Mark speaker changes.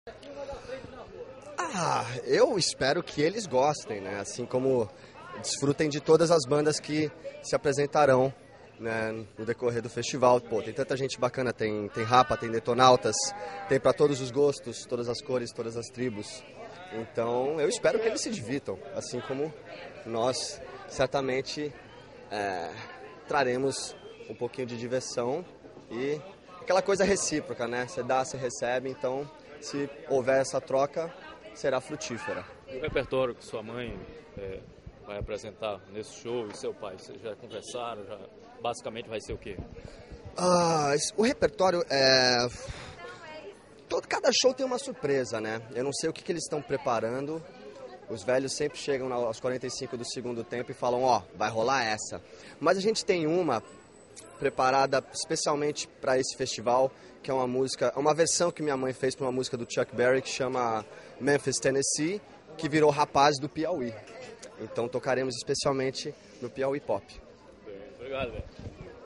Speaker 1: Eu espero que eles gostem, né? Assim como desfrutem de todas as bandas que se apresentarão, né, no decorrer do festival. Pô, tem tanta gente bacana, tem Rapa, tem Detonautas, tem para todos os gostos, todas as cores, todas as tribos. Então eu espero que eles se divirtam, assim como nós certamente traremos um pouquinho de diversão e aquela coisa recíproca, né? Você dá, você recebe, então se houver essa troca, será frutífera.
Speaker 2: E o repertório que sua mãe vai apresentar nesse show e seu pai, vocês já conversaram? Basicamente vai ser o quê?
Speaker 1: O repertório cada show tem uma surpresa, né? Eu não sei o que eles estão preparando. Os velhos sempre chegam aos 45 do segundo tempo e falam, vai rolar essa. Mas a gente tem uma preparada especialmente para esse festival, que é uma versão que minha mãe fez para uma música do Chuck Berry que chama Memphis, Tennessee, que virou Rapaz do Piauí. Então tocaremos especialmente no Piauí Pop.
Speaker 2: Bem, obrigado, velho.